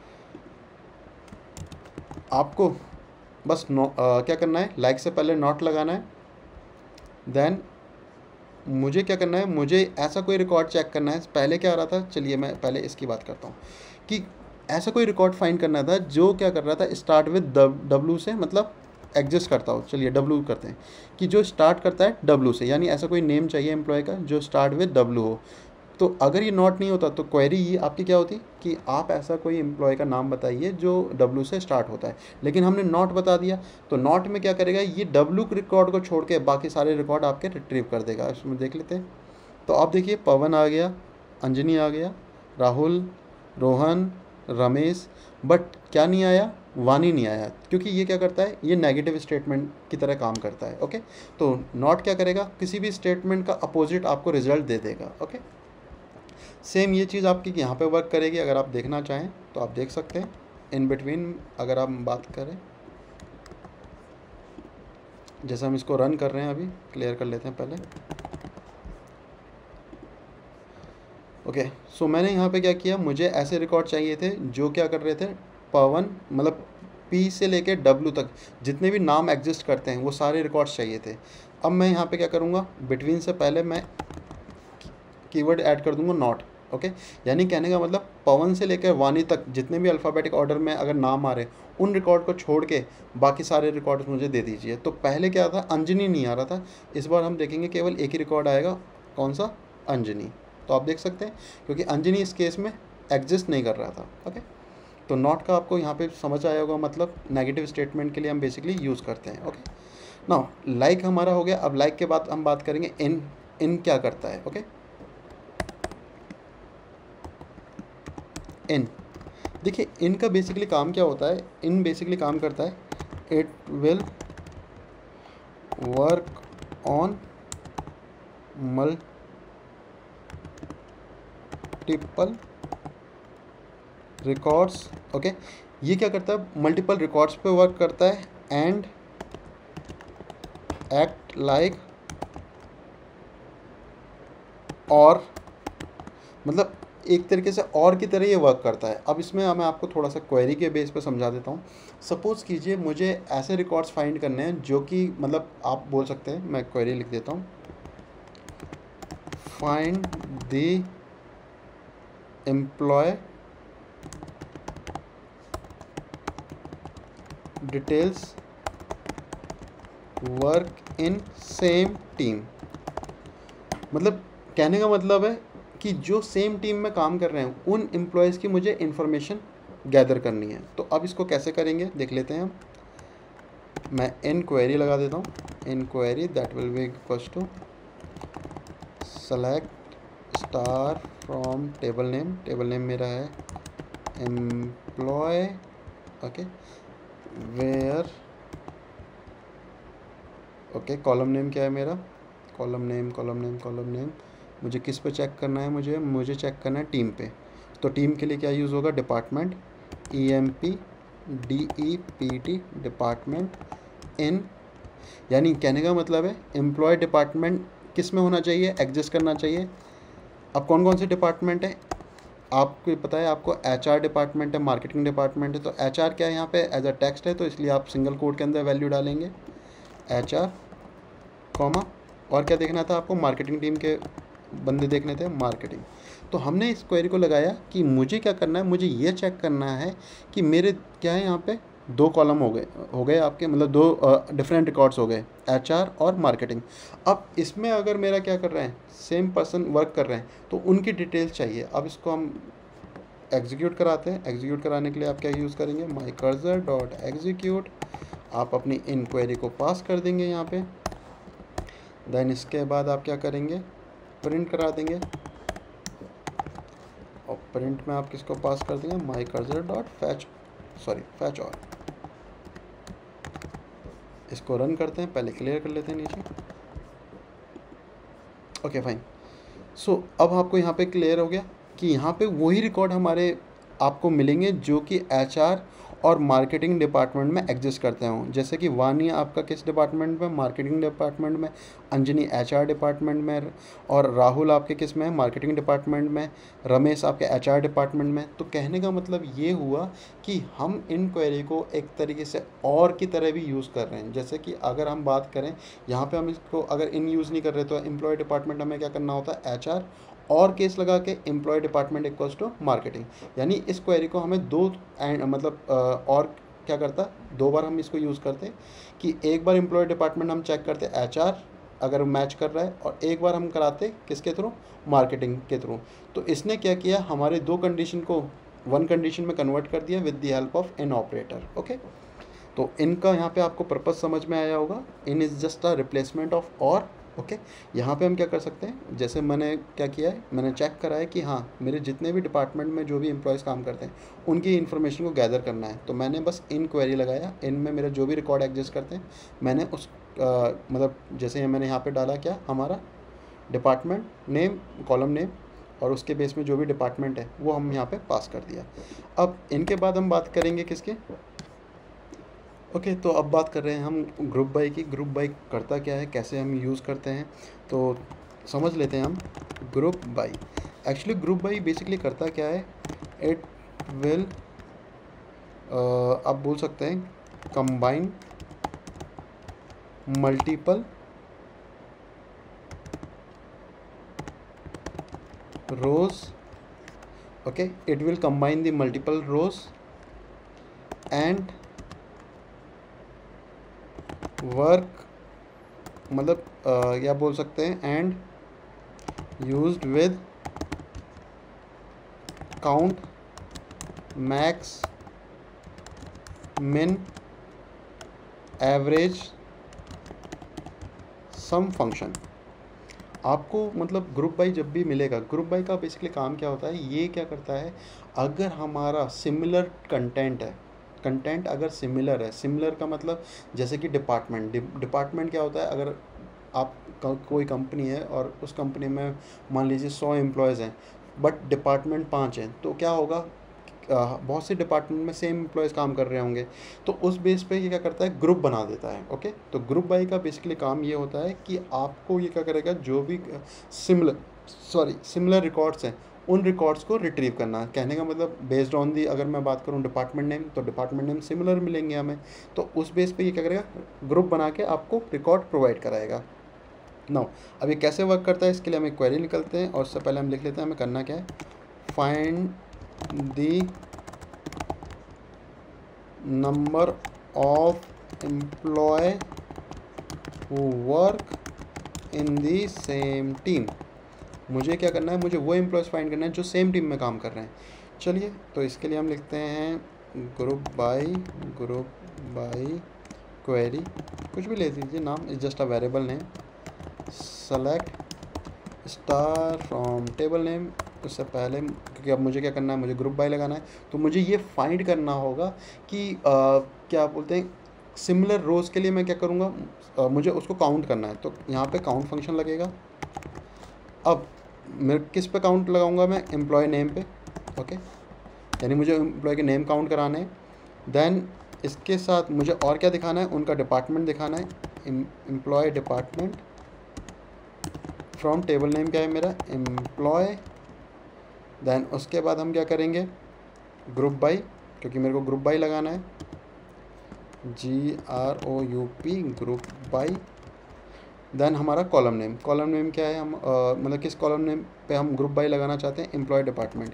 आपको बस क्या करना है, लाइक से पहले नॉट लगाना है। देन मुझे क्या करना है, मुझे ऐसा कोई रिकॉर्ड चेक करना है। पहले क्या आ रहा था, चलिए मैं पहले इसकी बात करता हूँ कि ऐसा कोई रिकॉर्ड फाइंड करना था जो क्या कर रहा था, स्टार्ट विद W से, मतलब एग्जिस्ट करता हो। चलिए W करते हैं कि जो स्टार्ट करता है W से, यानी ऐसा कोई नेम चाहिए एम्प्लॉय का जो स्टार्ट विद W हो। तो अगर ये नॉट नहीं होता तो क्वेरी ये आपकी क्या होती कि आप ऐसा कोई एम्प्लॉय का नाम बताइए जो W से स्टार्ट होता है, लेकिन हमने नॉट बता दिया। तो नॉट में क्या करेगा, ये W रिकॉर्ड को छोड़ के बाकी सारे रिकॉर्ड आपके रिट्रीव कर देगा। इसमें देख लेते हैं, तो आप देखिए पवन आ गया, अंजनी आ गया, राहुल, रोहन, रमेश, बट क्या नहीं आया, वानी नहीं आया, क्योंकि ये क्या करता है, ये नेगेटिव स्टेटमेंट की तरह काम करता है, ओके। तो नॉट क्या करेगा, किसी भी स्टेटमेंट का अपोजिट आपको रिजल्ट दे देगा, ओके। सेम ये चीज़ आपकी यहाँ पे वर्क करेगी। अगर आप देखना चाहें तो आप देख सकते हैं इन बिटवीन। अगर आप बात करें, जैसे हम इसको रन कर रहे हैं, अभी क्लियर कर लेते हैं पहले, ओके। सो मैंने यहाँ पे क्या किया, मुझे ऐसे रिकॉर्ड चाहिए थे जो क्या कर रहे थे, पवन मतलब P से लेके W तक जितने भी नाम एग्जिस्ट करते हैं वो सारे रिकॉर्ड्स चाहिए थे। अब मैं यहाँ पे क्या करूँगा, बिटवीन से पहले मैं कीवर्ड ऐड कर दूँगा नॉट, ओके। यानी कहने का मतलब पवन से लेकर वानी तक जितने भी अल्फ़ाबेटिक ऑर्डर में अगर नाम आ रहे उन रिकॉर्ड को छोड़ के बाकी सारे रिकॉर्ड्स मुझे दे दीजिए। तो पहले क्या था, अंजनी नहीं आ रहा था, इस बार हम देखेंगे केवल एक ही रिकॉर्ड आएगा, कौन सा, अंजनी। तो आप देख सकते हैं क्योंकि अंजनी इस केस में एग्जिस्ट नहीं कर रहा था, ओके। तो नॉट का आपको यहाँ पे समझ आया होगा, मतलब नेगेटिव स्टेटमेंट के लिए हम बेसिकली यूज़ करते हैं। ओके, नाउ लाइक हमारा हो गया। अब लाइक के बाद हम बात करेंगे इन। इन क्या करता है? ओके, इन, देखिए इन का बेसिकली काम क्या होता है। इन बेसिकली काम करता है, it will work on multiple records. Okay, ये क्या करता है? मल्टीपल रिकॉर्ड्स पे वर्क करता है एंड एक्ट लाइक, और मतलब एक तरीके से और की तरह ये वर्क करता है। अब इसमें मैं आपको थोड़ा सा क्वेरी के बेस पे समझा देता हूँ। सपोज़ कीजिए मुझे ऐसे रिकॉर्ड्स फाइंड करने हैं जो कि मतलब आप बोल सकते हैं, मैं क्वेरी लिख देता हूँ, find the employee details work in same team. मतलब कहने का मतलब है कि जो सेम टीम में काम कर रहे हैं उन एम्प्लॉयज़ की मुझे इन्फॉर्मेशन गैदर करनी है। तो अब इसको कैसे करेंगे देख लेते हैं हम। मैं इन क्वेरी लगा देता हूँ, in query that will be equals to select star from table name. Table name मेरा है employee. Okay, where, okay, column name क्या है मेरा? Column name, column name, column name. मुझे किस पे चेक करना है? मुझे चेक करना है टीम पे। तो टीम के लिए क्या यूज़ होगा? Department, EMPDEPT, department in. यानी कहने का मतलब है एम्प्लॉय डिपार्टमेंट किस में होना चाहिए? एग्जिस्ट करना चाहिए। अब कौन कौन से डिपार्टमेंट है आपको पता है? आपको HR डिपार्टमेंट है, मार्केटिंग डिपार्टमेंट है। तो HR क्या है यहाँ पे? एज अ टेक्स्ट है, तो इसलिए आप सिंगल कोट के अंदर वैल्यू डालेंगे HR, कॉमा, और क्या देखना था आपको? मार्केटिंग टीम के बंदे देखने थे, मार्केटिंग। तो हमने इस क्वेरी को लगाया कि मुझे क्या करना है, मुझे ये चेक करना है कि मेरे क्या है यहाँ पे 2 कॉलम हो गए आपके, मतलब 2 डिफरेंट रिकॉर्ड्स हो गए, HR और मार्केटिंग। अब इसमें अगर मेरा क्या कर रहे हैं, सेम पर्सन वर्क कर रहे हैं, तो उनकी डिटेल्स चाहिए। अब इसको हम एग्जीक्यूट कराते हैं। एग्जीक्यूट कराने के लिए आप क्या यूज़ करेंगे? My cursor dot execute. आप अपनी इन क्वेरी को पास कर देंगे यहाँ पे। देन इसके बाद आप क्या करेंगे? प्रिंट करा देंगे, और प्रिंट में आप किसको पास कर देंगे? My cursor dot fetch all. इसको रन करते हैं, पहले क्लियर कर लेते हैं नीचे। Okay fine. सो अब आपको यहाँ पे क्लियर हो गया कि यहाँ पे वही रिकॉर्ड हमारे आपको मिलेंगे जो कि HR और मार्केटिंग डिपार्टमेंट में एग्जिस्ट करते हों। जैसे कि वानी आपका किस डिपार्टमेंट में? मार्केटिंग डिपार्टमेंट में। अंजनी HR डिपार्टमेंट में, और राहुल आपके किस में है? मार्केटिंग डिपार्टमेंट में। रमेश आपके HR डिपार्टमेंट में। तो कहने का मतलब ये हुआ कि हम इन क्वेरी को एक तरीके से और की तरह भी यूज़ कर रहे हैं। जैसे कि अगर हम बात करें यहाँ पे, हम इसको अगर इन यूज़ नहीं कर रहे तो एम्प्लॉय डिपार्टमेंट हमें क्या करना होता है? HR और केस लगा के employee department equals to marketing. यानी इस क्वेरी को हमें दो मतलब और क्या करता, 2 बार हम इसको यूज़ करते कि एक बार एम्प्लॉय डिपार्टमेंट हम चेक करते HR अगर मैच कर रहा है, और एक बार हम कराते किसके थ्रू? मार्केटिंग के थ्रू। तो इसने क्या किया, हमारे 2 कंडीशन को 1 कंडीशन में कन्वर्ट कर दिया with the help of in operator. Okay, तो इनका यहाँ पे आपको पर्पज़ समझ में आया होगा। In is just a replacement of और। ओके, यहाँ पे हम क्या कर सकते हैं, जैसे मैंने क्या किया है, मैंने चेक करा है कि हाँ मेरे जितने भी डिपार्टमेंट में जो भी एम्प्लॉयज़ काम करते हैं उनकी इन्फॉर्मेशन को गैदर करना है। तो मैंने बस इन क्वेरी लगाया, इन में मेरा जो भी रिकॉर्ड एग्जिस्ट करते हैं मैंने उस मतलब जैसे मैंने यहाँ पे डाला क्या, हमारा डिपार्टमेंट नेम, कॉलम नेम, और उसके बेस में जो भी डिपार्टमेंट है वो हम यहाँ पे पास कर दिया। अब इनके बाद हम बात करेंगे किसके? ओके, तो अब बात कर रहे हैं हम ग्रुप बाई की। ग्रुप बाई करता क्या है, कैसे हम यूज़ करते हैं, तो समझ लेते हैं हम। Group by, actually group by basically करता क्या है, इट विल आप बोल सकते हैं combine multiple rows. Okay, it will combine the multiple rows and work, मतलब या बोल सकते हैं and used with count max min average sum function. आपको मतलब ग्रुप बाई जब भी मिलेगा, ग्रुप बाई का बेसिकली काम क्या होता है, ये क्या करता है, अगर हमारा सिमिलर कंटेंट है, कंटेंट अगर सिमिलर है, सिमिलर का मतलब जैसे कि डिपार्टमेंट क्या होता है, अगर आप कोई कंपनी है और उस कंपनी में मान लीजिए 100 एम्प्लॉयज़ हैं बट डिपार्टमेंट 5 हैं, तो क्या होगा, बहुत से डिपार्टमेंट में सेम एम्प्लॉयज़ काम कर रहे होंगे, तो उस बेस पे ये क्या करता है, ग्रुप बना देता है। ओके, तो ग्रुप बाई का बेसिकली काम ये होता है कि आपको ये क्या करेगा, जो भी सिमिलर रिकॉर्ड्स हैं उन रिकॉर्ड्स को रिट्रीव करना। कहने का मतलब बेस्ड ऑन दी, अगर मैं बात करूँ डिपार्टमेंट नेम, तो डिपार्टमेंट नेम सिमिलर मिलेंगे हमें, तो उस बेस पे ये क्या करेगा, ग्रुप बना के आपको रिकॉर्ड प्रोवाइड कराएगा। नाउ अब ये कैसे वर्क करता है, इसके लिए हम एक क्वेरी निकलते हैं और उससे पहले हम लिख लेते हैं हमें करना क्या है, find the number of employee who work in the same team. मुझे क्या करना है, मुझे वो एम्प्लॉयज़ फाइंड करना है जो सेम टीम में काम कर रहे हैं। चलिए, तो इसके लिए हम लिखते हैं ग्रुप बाई क्वेरी, कुछ भी ले दीजिए नाम, is just a variable name, select star from table name. उससे पहले क्योंकि अब मुझे क्या करना है, मुझे ग्रुप बाय लगाना है, तो मुझे ये फाइंड करना होगा कि क्या बोलते हैं, सिमिलर रोज़ के लिए मैं क्या करूँगा, मुझे उसको काउंट करना है, तो यहाँ पे काउंट फंक्शन लगेगा। अब मैं किस पे काउंट लगाऊंगा, मैं एम्प्लॉय नेम पे। ओके, यानी मुझे एम्प्लॉय के नेम काउंट कराने हैं। देन इसके साथ मुझे और क्या दिखाना है, उनका डिपार्टमेंट दिखाना है, employee department from table name क्या है मेरा, एम्प्लॉय। देन उसके बाद हम क्या करेंगे, ग्रुप बाई, क्योंकि मेरे को ग्रुप बाई लगाना है, GROUP ग्रुप बाई। देन हमारा कॉलम नेम क्या है, हम मतलब किस कॉलम नेम पे हम ग्रुप बाई लगाना चाहते हैं, एम्प्लॉय डिपार्टमेंट,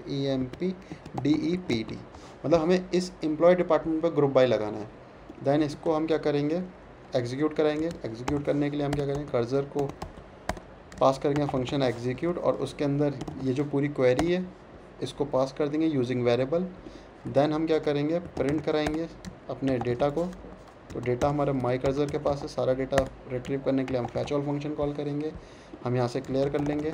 EMPDEPT, मतलब हमें इस एम्प्लॉय डिपार्टमेंट पर ग्रुप बाई लगाना है। देन इसको हम क्या करेंगे, एग्जीक्यूट कराएंगे। एग्जीक्यूट करने के लिए हम क्या करेंगे, कर्सर को पास करेंगे फंक्शन एग्जीक्यूट, और उसके अंदर ये जो पूरी क्वेरी है इसको पास कर देंगे यूजिंग वेरिएबल। देन हम क्या करेंगे, प्रिंट कराएंगे अपने डेटा को, तो डेटा हमारे माई कर्सर के पास है, सारा डेटा रिट्रीव करने के लिए हम फैच ऑल फंक्शन कॉल करेंगे। हम यहाँ से क्लियर कर लेंगे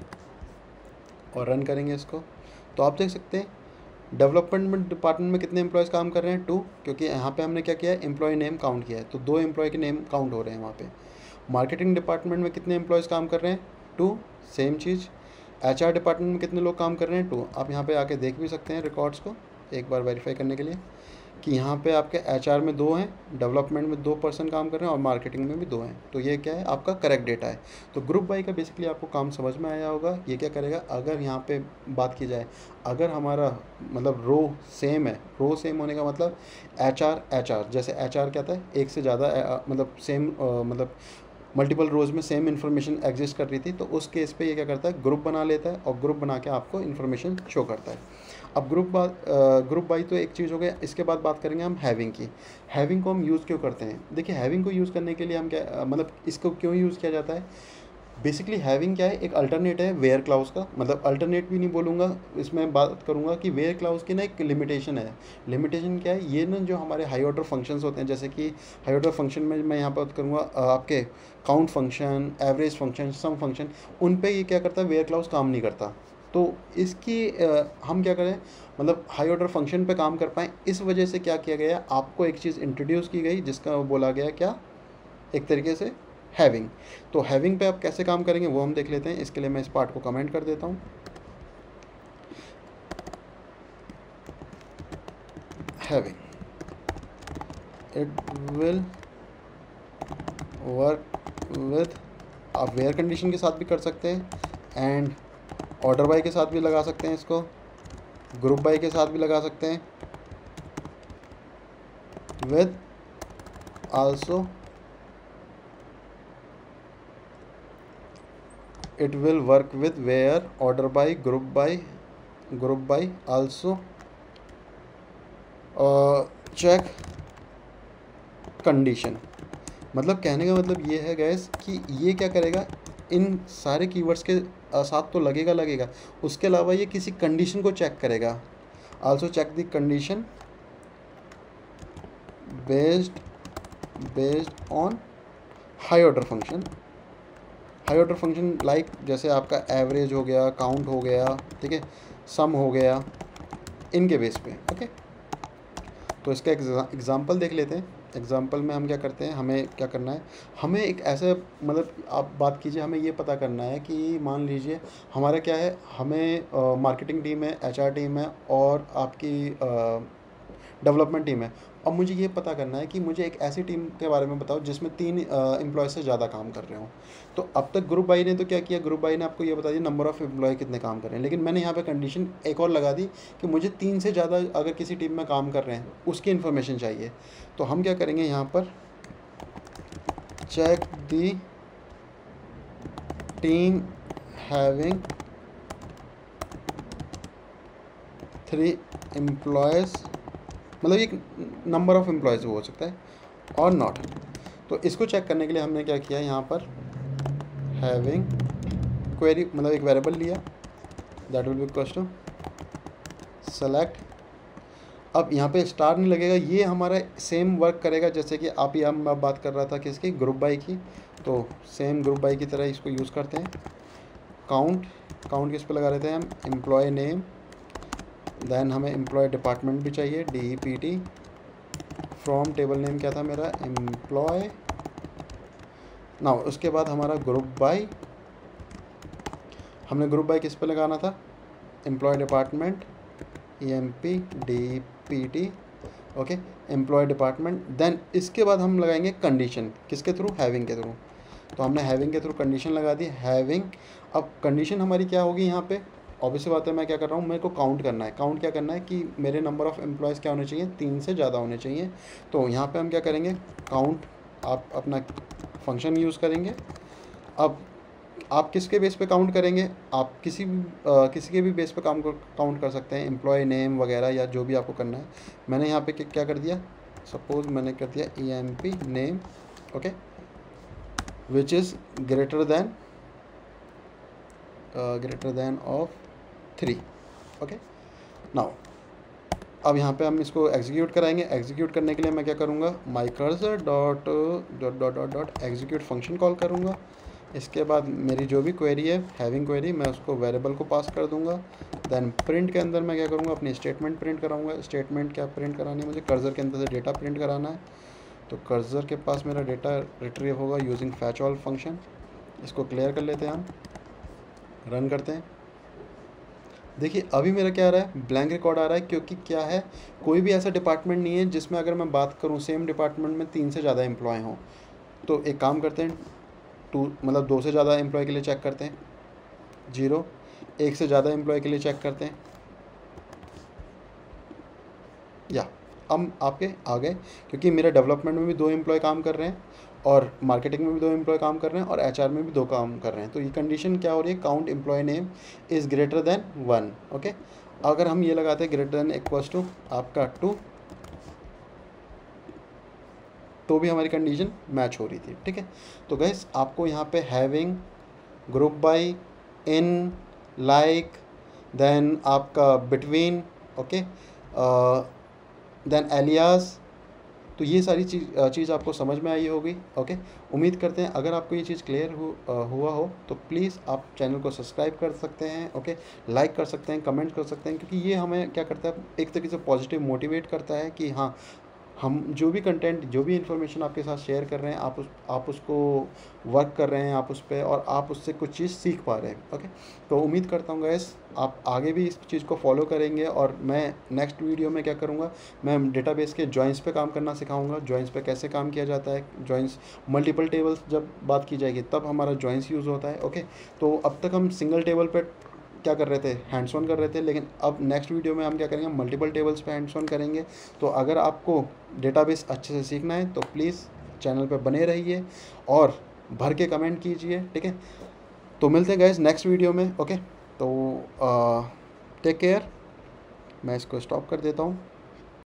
और रन करेंगे इसको। तो आप देख सकते हैं डेवलपमेंट डिपार्टमेंट में कितने एम्प्लॉयज़ काम कर रहे हैं, 2, क्योंकि यहाँ पे हमने क्या किया है, एम्प्लॉय नेम काउंट किया है, तो 2 एम्प्लॉय के नेम काउंट हो रहे हैं वहाँ पे। मार्केटिंग डिपार्टमेंट में कितने एम्प्लॉयज़ काम कर रहे हैं, 2, सेम चीज़। HR डिपार्टमेंट में कितने लोग काम कर रहे हैं, 2। आप यहाँ पे आके देख भी सकते हैं रिकॉर्ड्स को एक बार वेरीफाई करने के लिए कि यहाँ पे आपके HR में 2 हैं, डेवलपमेंट में 2 पर्सन काम कर रहे हैं और मार्केटिंग में भी 2 हैं, तो ये क्या है, आपका करेक्ट डेटा है। तो ग्रुप बाई का बेसिकली आपको काम समझ में आया होगा। ये क्या करेगा, अगर यहाँ पे बात की जाए, अगर हमारा मतलब रो सेम है, रो सेम होने का मतलब HR जैसे HR क्या था, एक से ज़्यादा मतलब सेम मतलब मल्टीपल रोज़ में सेम इन्फॉर्मेशन एग्जिस्ट कर रही थी, तो उस केस पे ये क्या करता है, ग्रुप बना लेता है और ग्रुप बना के आपको इन्फॉर्मेशन शो करता है। अब ग्रुप बाई तो एक चीज़ हो गया। इसके बाद बात करेंगे हम हैविंग की। हैविंग को हम यूज़ क्यों करते हैं, देखिए हैविंग को यूज़ करने के लिए हम क्या मतलब इसको क्यों यूज़ किया जाता है, बेसिकली हैविंग क्या है, एक अल्टरनेट है वेयर क्लाउज का, मतलब अल्टरनेट भी नहीं बोलूँगा, इसमें बात करूँगा कि वेयर क्लाउज की ना एक लिमिटेशन है। लिमिटेशन क्या है, ये ना जो हमारे हाई ऑर्डर फंक्शंस होते हैं, जैसे कि हाई ऑर्डर फंक्शन में मैं यहाँ पर बात करूँगा आपके count function, average function, sum function, उन पे ये क्या करता है, वेयर क्लाउज काम नहीं करता। तो इसकी हम क्या करें, मतलब हाई ऑर्डर फंक्शन पे काम कर पाएँ, इस वजह से क्या किया गया, आपको एक चीज़ इंट्रोड्यूस की गई जिसका बोला गया क्या, एक तरीके से हैविंग। तो हैविंग पे आप कैसे काम करेंगे वो हम देख लेते हैं। इसके लिए मैं इस पार्ट को कमेंट कर देता हूँ। Having, it will work with, आप वेयर कंडीशन के साथ भी कर सकते हैं, एंड ऑर्डर बाय के साथ भी लगा सकते हैं, इसको ग्रुप बाय के साथ भी लगा सकते हैं, with also it will work with where order by group by also check condition। मतलब कहने का मतलब ये है गैस कि ये क्या करेगा, इन सारे कीवर्ड्स के साथ तो लगेगा, उसके अलावा ये किसी कंडीशन को चेक करेगा। Also check the condition based on high order function. High order function like जैसे आपका एवरेज हो गया, काउंट हो गया, ठीक है, सम हो गया, इनके बेस पे। ओके, तो इसका एग्जांपल देख लेते हैं। एग्जांपल में हम क्या करते हैं, हमें क्या करना है, हमें एक ऐसे मतलब आप बात कीजिए, हमें ये पता करना है कि मान लीजिए हमारा क्या है, हमें मार्केटिंग टीम है, एचआर टीम है और आपकी डेवलपमेंट टीम है। अब मुझे ये पता करना है कि मुझे एक ऐसी टीम के बारे में बताओ जिसमें 3 एम्प्लॉय से ज़्यादा काम कर रहे हों। तो अब तक ग्रुप बाई ने तो क्या किया, ग्रुप बाई ने आपको ये बता दिया नंबर ऑफ़ एम्प्लॉय कितने काम कर रहे हैं, लेकिन मैंने यहाँ पे कंडीशन एक और लगा दी कि मुझे 3 से ज़्यादा अगर किसी टीम में काम कर रहे हैं उसकी इन्फॉर्मेशन चाहिए। तो हम क्या करेंगे यहाँ पर, check the team having 3 employees, मतलब एक नंबर ऑफ़ एम्प्लॉयज़ हो सकता है और नॉट। तो इसको चेक करने के लिए हमने क्या किया, यहाँ पर हैविंग क्वेरी मतलब एक वेरिएबल लिया, that will be equal to select. अब यहाँ पे स्टार नहीं लगेगा, ये हमारा सेम वर्क करेगा जैसे कि आप यहाँ मैं बात कर रहा था किसकी, ग्रुप बाई की। तो सेम ग्रुप बाई की तरह इसको यूज़ करते हैं। काउंट किस पे लगा लेते हैं हम, एम्प्लॉय नेम, देन हमें एम्प्लॉय डिपार्टमेंट भी चाहिए, DEPT। फ्रॉम टेबल नेम क्या था मेरा, एम्प्लॉय। नाउ उसके बाद हमारा ग्रुप बाई, हमने ग्रुप बाई किस पे लगाना था, employ department, EMP DPT। Okay, employ department. Then इसके बाद हम लगाएंगे कंडीशन, किसके थ्रू, हैविंग के थ्रू। तो हमने हैविंग के थ्रू कंडीशन लगा दी, हैविंग। अब कंडीशन हमारी क्या होगी यहाँ पे, ऑब्वियस बात है, मैं क्या कर रहा हूँ, मेरे को काउंट करना है। काउंट क्या करना है कि मेरे नंबर ऑफ़ एम्प्लॉयज़ क्या होने चाहिए, 3 से ज़्यादा होने चाहिए। तो यहाँ पे हम क्या करेंगे, काउंट, आप अपना फंक्शन यूज़ करेंगे। अब आप किसके बेस पे काउंट करेंगे, आप किसी के भी बेस पे काउंट कर सकते हैं, एम्प्लॉय नेम वगैरह या जो भी आपको करना है। मैंने यहाँ पे क्या कर दिया, सपोज मैंने कर दिया EMP name, okay, which is greater than of 3। Okay, now अब यहाँ पे हम इसको एग्जीक्यूट कराएंगे। एग्जीक्यूट करने के लिए मैं क्या करूँगा, my cursor dot execute function call करूँगा। इसके बाद मेरी जो भी क्वेरी है, हैविंग क्वेरी, मैं उसको वेरिएबल को पास कर दूंगा। देन प्रिंट के अंदर मैं क्या करूँगा, अपनी स्टेटमेंट प्रिंट कराऊंगा। स्टेटमेंट क्या प्रिंट करानी है मुझे, कर्सर के अंदर से डेटा प्रिंट कराना है। तो कर्सर के पास मेरा डेटा रिट्रीव होगा यूजिंग फैच ऑल फंक्शन। इसको क्लियर कर लेते हैं हम, रन करते हैं। देखिए अभी मेरा क्या आ रहा है, ब्लैंक रिकॉर्ड आ रहा है, क्योंकि क्या है, कोई भी ऐसा डिपार्टमेंट नहीं है जिसमें अगर मैं बात करूँ सेम डिपार्टमेंट में 3 से ज़्यादा एम्प्लॉय हों। तो एक काम करते हैं, 2 से ज़्यादा एम्प्लॉय के लिए चेक करते हैं, 0। 1 से ज़्यादा एम्प्लॉय के लिए चेक करते हैं, या हम आपके आ गए, क्योंकि मेरे डेवलपमेंट में भी 2 एम्प्लॉय काम कर रहे हैं और मार्केटिंग में भी 2 एम्प्लॉय काम कर रहे हैं और HR में भी 2 काम कर रहे हैं। तो ये कंडीशन क्या हो रही है, count employ name is greater than 1। Okay, अगर हम ये लगाते हैं ग्रेटर देन इक्वल्स टू आपका 2, तो भी हमारी कंडीशन मैच हो रही थी। ठीक है, तो गाइस आपको यहाँ पे having, group by, in, like, then आपका बिटवीन, ओके, देन एलियास, तो ये सारी चीज़ आपको समझ में आई होगी। ओके, उम्मीद करते हैं अगर आपको ये चीज़ क्लियर हुआ हो तो प्लीज़ आप चैनल को सब्सक्राइब कर सकते हैं, ओके, लाइक कर सकते हैं, कमेंट कर सकते हैं, क्योंकि ये हमें क्या करता है, एक तरीके से पॉजिटिव मोटिवेट करता है कि हाँ, हम जो भी कंटेंट, जो भी इन्फॉर्मेशन आपके साथ शेयर कर रहे हैं, आप उसको वर्क कर रहे हैं, आप उस पर, और आप उससे कुछ चीज़ सीख पा रहे हैं। ओके, तो उम्मीद करता हूँ गाइस आप आगे भी इस चीज़ को फॉलो करेंगे। और मैं नेक्स्ट वीडियो में क्या करूँगा, मैं डेटाबेस के जॉइंस पे काम करना सिखाऊंगा, जॉइंस पे कैसे काम किया जाता है, जॉइंस मल्टीपल टेबल्स जब बात की जाएगी तब हमारा जॉइंस यूज़ होता है। ओके, तो अब तक हम सिंगल टेबल पर क्या कर रहे थे, हैंड्स ऑन कर रहे थे, लेकिन अब नेक्स्ट वीडियो में हम क्या करेंगे, मल्टीपल टेबल्स पे हैंड्स ऑन करेंगे। तो अगर आपको डेटाबेस अच्छे से सीखना है तो प्लीज़ चैनल पे बने रहिए और भर के कमेंट कीजिए। ठीक है, तो मिलते हैं गाइस नेक्स्ट वीडियो में। ओके, तो टेक केयर, मैं इसको स्टॉप कर देता हूँ।